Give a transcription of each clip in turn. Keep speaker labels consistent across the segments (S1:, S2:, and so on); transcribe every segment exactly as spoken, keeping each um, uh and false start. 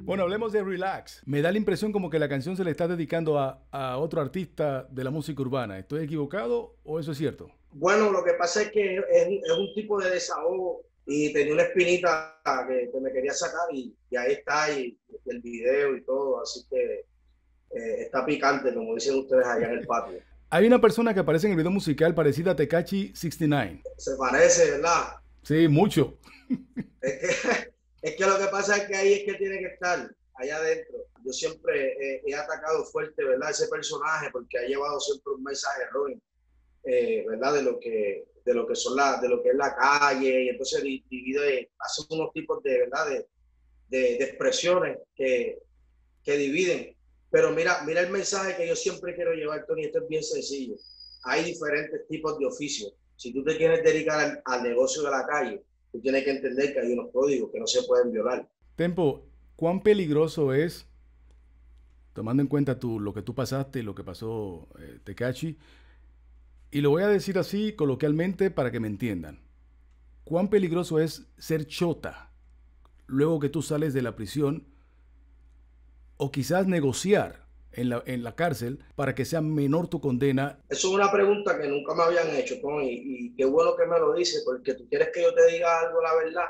S1: Bueno, hablemos de Relax. Me da la impresión como que la canción se le está dedicando a, a otro artista de la música urbana. ¿Estoy equivocado o eso es cierto?
S2: Bueno, lo que pasa es que es, un- es un tipo de desahogo y tenía una espinita que, que me quería sacar y, y ahí está, y, y el video y todo, así que eh, está picante, como dicen ustedes allá en el patio.
S1: Hay una persona que aparece en el video musical parecida a Tekashi sesenta y nueve.
S2: Se parece, ¿verdad?
S1: Sí, mucho.
S2: Es que, es que lo que pasa es que ahí es que tiene que estar, allá adentro. Yo siempre eh, he atacado fuerte, ¿verdad? Ese personaje porque ha llevado siempre un mensaje erróneo, eh, ¿verdad? De lo que de lo que son la, de lo que es la calle, y entonces divide, hace unos tipos de, ¿verdad? De, de, de expresiones que, que dividen. Pero mira, mira el mensaje que yo siempre quiero llevar, Tony, esto es bien sencillo. Hay diferentes tipos de oficios. Si tú te quieres dedicar al, al negocio de la calle, tú tienes que entender que hay unos códigos que no se pueden violar.
S1: Tempo, ¿cuán peligroso es, tomando en cuenta tú, lo que tú pasaste y lo que pasó eh, Tekashi? Y lo voy a decir así coloquialmente para que me entiendan. ¿Cuán peligroso es ser chota luego que tú sales de la prisión o quizás negociar en la, en la cárcel para que sea menor tu condena?
S2: Eso es una pregunta que nunca me habían hecho, Tony, y, y qué bueno que me lo dices, porque tú quieres que yo te diga algo, la verdad.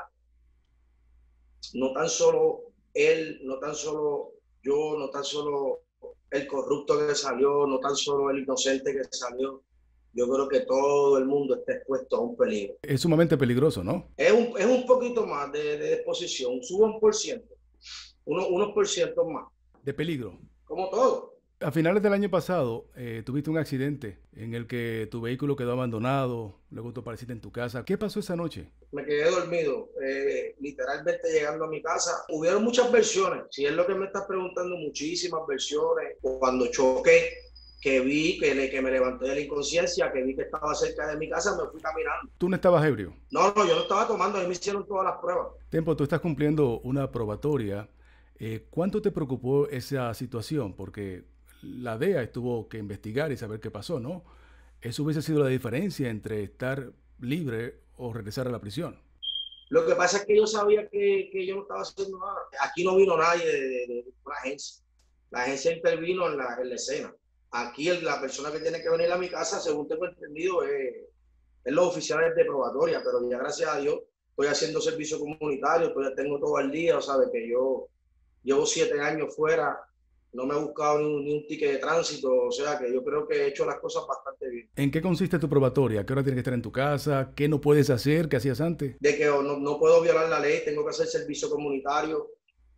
S2: No tan solo él, no tan solo yo, no tan solo el corrupto que salió, no tan solo el inocente que salió. Yo creo que todo el mundo está expuesto a un peligro.
S1: Es sumamente peligroso, ¿no?
S2: Es un, es un poquito más de, de exposición, sube un por ciento, uno, unos por ciento más,
S1: De peligro.
S2: como todo.
S1: A finales del año pasado eh, tuviste un accidente en el que tu vehículo quedó abandonado, luego tú apareciste en tu casa. ¿Qué pasó esa noche?
S2: Me quedé dormido, eh, literalmente llegando a mi casa. Hubieron muchas versiones, si es lo que me estás preguntando, muchísimas versiones. Cuando choqué, que vi, que, le, que me levanté de la inconsciencia, que vi que estaba cerca de mi casa, me fui caminando.
S1: Tú no estabas ebrio.
S2: No, no, yo no estaba tomando, ahí me hicieron todas las pruebas.
S1: Tempo, tú estás cumpliendo una probatoria. Eh, ¿Cuánto te preocupó esa situación? Porque la D E A tuvo que investigar y saber qué pasó, ¿no? Eso hubiese sido la diferencia entre estar libre o regresar a la prisión.
S2: Lo que pasa es que yo sabía que, que yo no estaba haciendo nada. Aquí no vino nadie de, de, de una agencia. La agencia intervino en la, en la escena. Aquí el, la persona que tiene que venir a mi casa, según tengo entendido, es, es los oficiales de probatoria, pero ya gracias a Dios estoy haciendo servicio comunitario, todavía tengo todo al día, ¿sabes? Que yo llevo siete años fuera, no me he buscado ni un, ni un ticket de tránsito, o sea que yo creo que he hecho las cosas bastante bien.
S1: ¿En qué consiste tu probatoria? ¿A qué hora tienes que estar en tu casa? ¿Qué no puedes hacer? ¿Qué hacías antes?
S2: De que no, no puedo violar la ley, tengo que hacer servicio comunitario,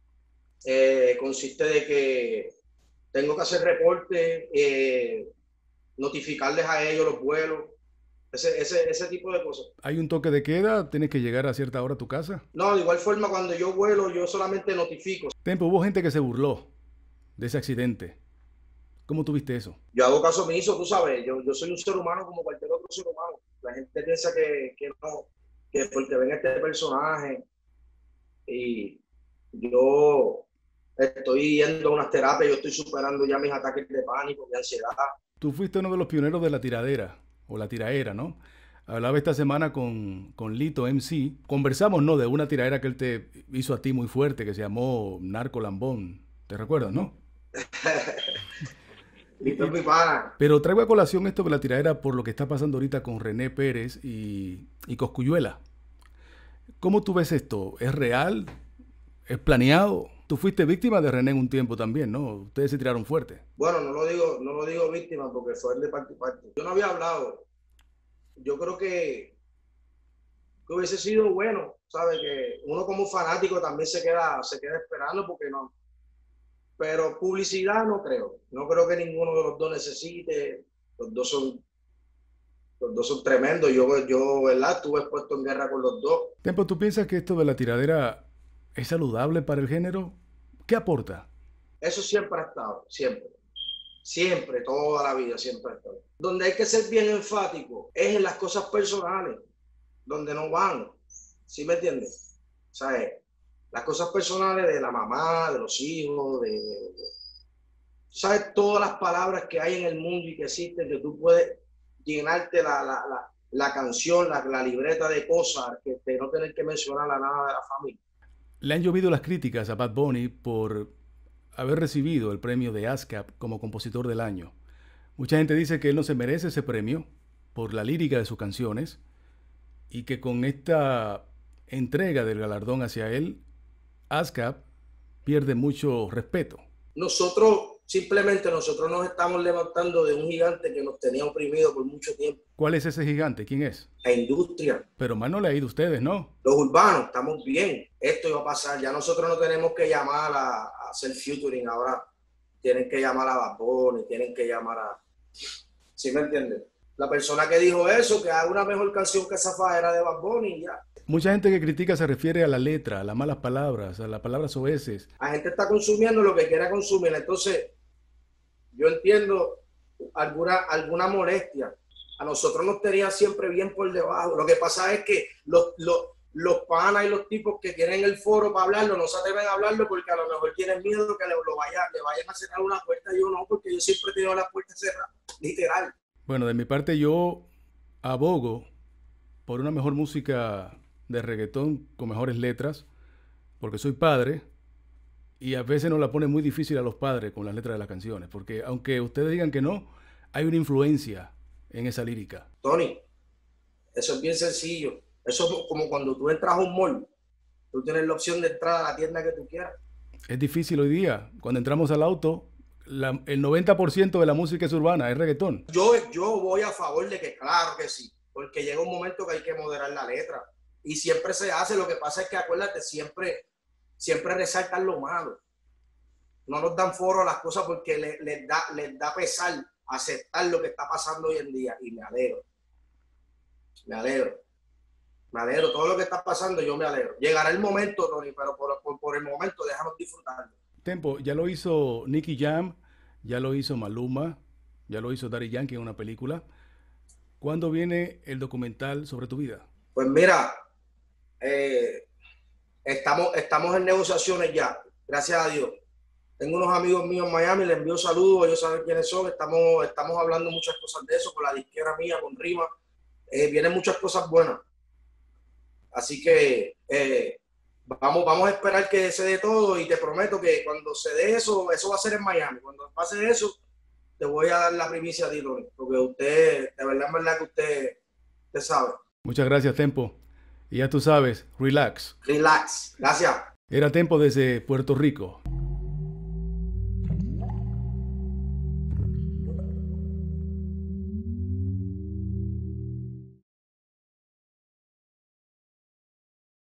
S2: eh, consiste de que tengo que hacer reporte, eh, notificarles a ellos los vuelos, ese, ese, ese tipo de cosas.
S1: ¿Hay un toque de queda? ¿Tienes que llegar a cierta hora a tu casa?
S2: No, de igual forma cuando yo vuelo yo solamente notifico.
S1: Tempo, hubo gente que se burló de ese accidente. ¿Cómo tuviste eso?
S2: Yo hago caso omiso, tú sabes, yo, yo soy un ser humano como cualquier otro ser humano. La gente piensa que, que no, que porque ven este personaje y yo estoy yendo a unas terapias, yo estoy superando ya mis ataques de pánico, de ansiedad.
S1: Tú fuiste uno de los pioneros de la tiradera, o la tiraera, ¿no? Hablaba esta semana con, con Lito M C. Conversamos, ¿no? De una tiradera que él te hizo a ti muy fuerte, que se llamó Narco Lambón. ¿Te recuerdas, no?
S2: Listo,
S1: Y-
S2: mi pana.
S1: pero traigo a colación esto de la tiradera por lo que está pasando ahorita con René Pérez y, y Cosculluela. ¿Cómo tú ves esto? ¿Es real? ¿Es planeado? Tú fuiste víctima de René en un tiempo también, ¿no? Ustedes se tiraron fuerte.
S2: Bueno, no lo digo, no lo digo víctima porque fue de parte y parte. Yo no había hablado. Yo creo que, que hubiese sido bueno, ¿sabes? Que uno como fanático también se queda, se queda esperando porque no. Pero publicidad no creo. No creo que ninguno de los dos necesite. Los dos son, los dos son tremendos. Yo, yo, ¿verdad? Estuve expuesto en guerra con los dos.
S1: Tempo, ¿tú piensas que esto de la tiradera es saludable para el género? ¿Qué aporta?
S2: Eso siempre ha estado, siempre. Siempre, toda la vida, siempre ha estado. Donde hay que ser bien enfático es en las cosas personales, donde no van. ¿Sí me entiendes? O sea, eh, las cosas personales de la mamá, de los hijos, de, de, de, sabes todas las palabras que hay en el mundo y que existen, que tú puedes llenarte la, la, la, la canción, la, la libreta de cosas, que de no tener que mencionar a nada de la familia.
S1: Le han llovido las críticas a Bad Bunny por haber recibido el premio de ASCAP como compositor del año. Mucha gente dice que él no se merece ese premio por la lírica de sus canciones y que con esta entrega del galardón hacia él, ASCAP pierde mucho respeto.
S2: Nosotros, simplemente nosotros nos estamos levantando de un gigante que nos tenía oprimido por mucho tiempo.
S1: ¿Cuál es ese gigante? ¿Quién es?
S2: La industria.
S1: Pero más no le ha ido a ustedes, ¿no?
S2: Los urbanos, estamos bien. Esto iba a pasar. Ya nosotros no tenemos que llamar a, a hacer featuring ahora. Tienen que llamar a Bad Bunny, tienen que llamar a... ¿Sí me entienden? La persona que dijo eso, que haga una mejor canción que esa era de Bad Bunny y ya.
S1: Mucha gente que critica se refiere a la letra, a las malas palabras, a las palabras soeces.
S2: La gente está consumiendo lo que quiera consumir. Entonces, yo entiendo alguna, alguna molestia. A nosotros nos tenía siempre bien por debajo. Lo que pasa es que los, los, los panas y los tipos que tienen el foro para hablarlo no se atreven a hablarlo porque a lo mejor tienen miedo que le, lo vaya, le vayan a cerrar una puerta. Yo no, porque yo siempre he tenido la puerta cerrada, literal.
S1: Bueno, de mi parte yo abogo por una mejor música de reggaetón con mejores letras, porque soy padre y a veces nos la pone muy difícil a los padres con las letras de las canciones, porque aunque ustedes digan que no, hay una influencia en esa lírica.
S2: Tony, eso es bien sencillo. Eso es como cuando tú entras a un mall, tú tienes la opción de entrar a la tienda que tú quieras.
S1: Es difícil hoy día. Cuando entramos al auto, la, el noventa por ciento de la música es urbana, es reggaetón.
S2: Yo, yo voy a favor de que, claro que sí, porque llega un momento que hay que moderar la letra. Y siempre se hace. Lo que pasa es que, acuérdate, siempre, siempre resaltan lo malo. No nos dan foro a las cosas porque les, les, da, les da pesar aceptar lo que está pasando hoy en día. Y me alegro. Me alegro. Me alegro. Todo lo que está pasando, yo me alegro. Llegará el momento, Tony, pero por, por, por el momento déjanos disfrutarlo.
S1: Tempo, ya lo hizo Nicky Jam, ya lo hizo Maluma, ya lo hizo Daddy Yankee en una película. ¿Cuándo viene el documental sobre tu vida?
S2: Pues mira, eh, estamos, estamos en negociaciones ya, gracias a Dios. Tengo unos amigos míos en Miami, les envío saludos, ellos saben quiénes son. Estamos, estamos hablando muchas cosas de eso con la disquera mía, con Rima. Eh, vienen muchas cosas buenas. Así que eh, vamos, vamos a esperar que se dé todo y te prometo que cuando se dé eso, eso va a ser en Miami. Cuando pase eso, te voy a dar la primicia a ti, Tony, porque usted, de verdad, es verdad que usted, usted sabe.
S1: Muchas gracias, Tempo. Y ya tú sabes, relax.
S2: Relax. Gracias.
S1: Era Tempo desde Puerto Rico.